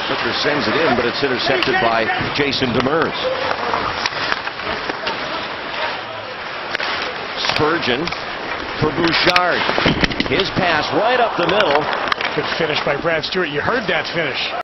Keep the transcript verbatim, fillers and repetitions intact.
Hooker sends it in, but it's intercepted by Jason Demers. Spurgeon for Bouchard. His pass right up the middle. Good finish by Brad Stewart. You heard that finish.